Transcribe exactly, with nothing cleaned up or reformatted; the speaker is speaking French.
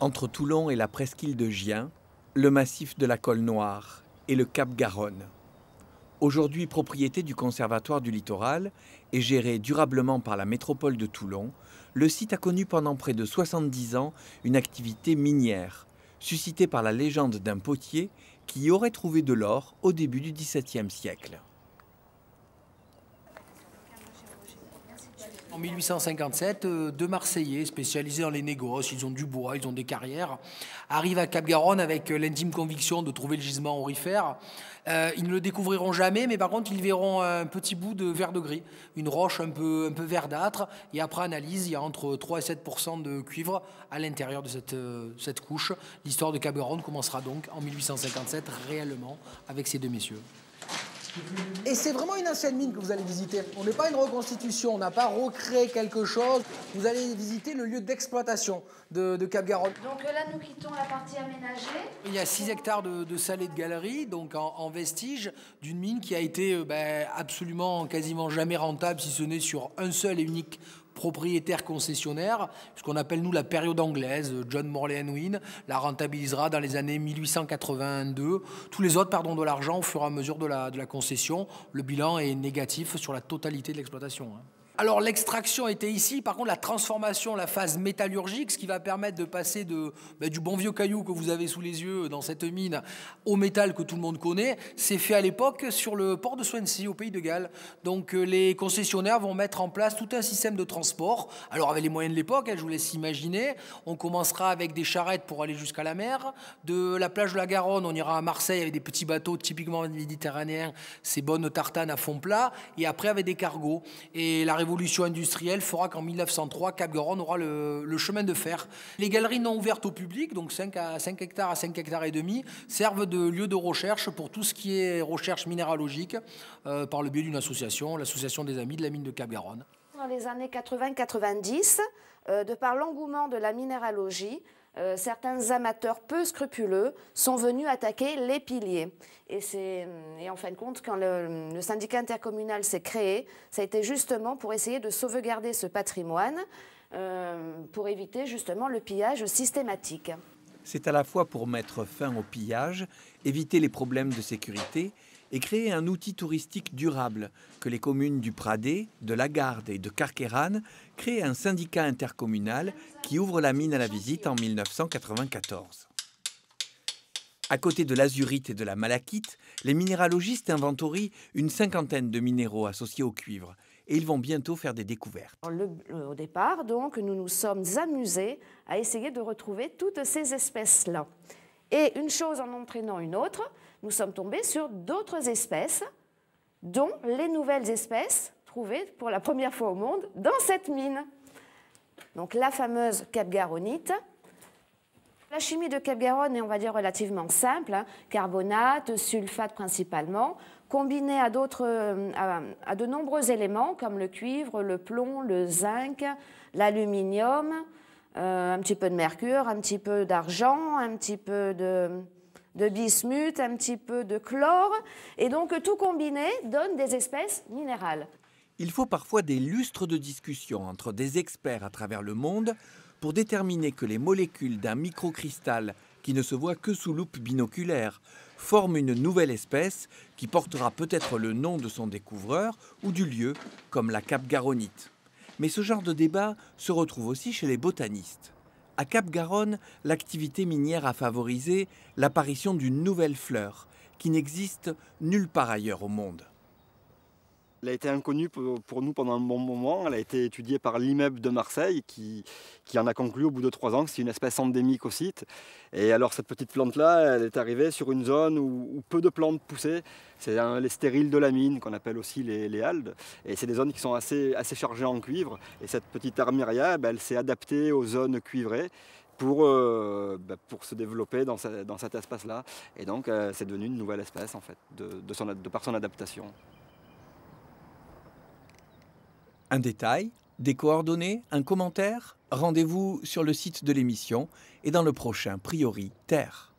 Entre Toulon et la presqu'île de Gien, le massif de la Colle Noire et le Cap Garonne. Aujourd'hui propriété du Conservatoire du Littoral et géré durablement par la métropole de Toulon, le site a connu pendant près de soixante-dix ans une activité minière, suscitée par la légende d'un potier qui y aurait trouvé de l'or au début du dix-septième siècle. En mille huit cent cinquante-sept, deux Marseillais spécialisés dans les négoces, ils ont du bois, ils ont des carrières, arrivent à Cap-Garonne avec l'intime conviction de trouver le gisement aurifère. Euh, ils ne le découvriront jamais, mais par contre, ils verront un petit bout de verre de gris, une roche un peu, un peu verdâtre. Et après analyse, il y a entre trois et sept pour cent de cuivre à l'intérieur de cette, cette couche. L'histoire de Cap-Garonne commencera donc en mille huit cent cinquante-sept réellement avec ces deux messieurs. Et c'est vraiment une ancienne mine que vous allez visiter. On n'est pas une reconstitution, on n'a pas recréé quelque chose. Vous allez visiter le lieu d'exploitation de, de Cap-Garonne. Donc là, nous quittons la partie aménagée. Il y a six hectares de, de salles et de galeries, donc en, en vestige d'une mine qui a été euh, ben, absolument quasiment jamais rentable, si ce n'est sur un seul et unique propriétaire concessionnaire, ce qu'on appelle nous la période anglaise. John Morley Unwin la rentabilisera dans les années mille huit cent quatre-vingt-deux. Tous les autres perdront de l'argent au fur et à mesure de la, de la concession. Le bilan est négatif sur la totalité de l'exploitation. Alors l'extraction était ici, par contre la transformation, la phase métallurgique, ce qui va permettre de passer de, ben, du bon vieux caillou que vous avez sous les yeux dans cette mine au métal que tout le monde connaît, c'est fait à l'époque sur le port de Swansea au pays de Galles. Donc euh, les concessionnaires vont mettre en place tout un système de transport. Alors avec les moyens de l'époque, hein, je vous laisse imaginer, on commencera avec des charrettes pour aller jusqu'à la mer. De la plage de la Garonne, on ira à Marseille avec des petits bateaux typiquement méditerranéens, ces bonnes tartanes à fond plat, et après avec des cargos. Et la révolution industrielle fera qu'en mille neuf cent trois, Cap-Garonne aura le, le chemin de fer. Les galeries non ouvertes au public, donc cinq hectares à cinq hectares et demi, servent de lieu de recherche pour tout ce qui est recherche minéralogique euh, par le biais d'une association, l'association des amis de la mine de Cap-Garonne. Dans les années quatre-vingt quatre-vingt-dix, euh, de par l'engouement de la minéralogie, Euh, certains amateurs peu scrupuleux sont venus attaquer les piliers. Et, et en fin de compte, quand le, le syndicat intercommunal s'est créé, ça a été justement pour essayer de sauvegarder ce patrimoine, euh, pour éviter justement le pillage systématique. C'est à la fois pour mettre fin au pillage, éviter les problèmes de sécurité et créer un outil touristique durable que les communes du Pradé, de la Garde et de Carqueiranne créent un syndicat intercommunal qui ouvre la mine à la visite en mille neuf cent quatre-vingt-quatorze. À côté de l'azurite et de la malachite, les minéralogistes inventorient une cinquantaine de minéraux associés au cuivre et ils vont bientôt faire des découvertes. Le, au départ, donc, nous nous sommes amusés à essayer de retrouver toutes ces espèces-là. Et une chose en entraînant une autre, nous sommes tombés sur d'autres espèces, dont les nouvelles espèces trouvées pour la première fois au monde dans cette mine. Donc la fameuse capgaronnite. La chimie de Cap-Garonne est, on va dire, relativement simple, hein, carbonate, sulfate principalement, combiné à, d'autres, à, à de nombreux éléments comme le cuivre, le plomb, le zinc, l'aluminium, euh, un petit peu de mercure, un petit peu d'argent, un petit peu de, de bismuth, un petit peu de chlore. Et donc tout combiné donne des espèces minérales. Il faut parfois des lustres de discussion entre des experts à travers le monde pour déterminer que les molécules d'un microcristal qui ne se voit que sous loupe binoculaire forment une nouvelle espèce qui portera peut-être le nom de son découvreur ou du lieu, comme la capgaronnite. Mais ce genre de débat se retrouve aussi chez les botanistes. À Cap-Garonne, l'activité minière a favorisé l'apparition d'une nouvelle fleur qui n'existe nulle part ailleurs au monde. Elle a été inconnue pour nous pendant un bon moment. Elle a été étudiée par l'I M E B de Marseille qui, qui en a conclu au bout de trois ans que c'est une espèce endémique au site. Et alors cette petite plante-là, elle est arrivée sur une zone où, où peu de plantes poussaient. C'est les stériles de la mine qu'on appelle aussi les, les haldes. Et c'est des zones qui sont assez, assez chargées en cuivre. Et cette petite armiria, ben, elle s'est adaptée aux zones cuivrées pour, euh, ben, pour se développer dans, ce, dans cet espace-là. Et donc euh, c'est devenu une nouvelle espèce en fait, de, de, son, de par son adaptation. Un détail, des coordonnées, un commentaire? Rendez-vous sur le site de l'émission et dans le prochain Priori Terre.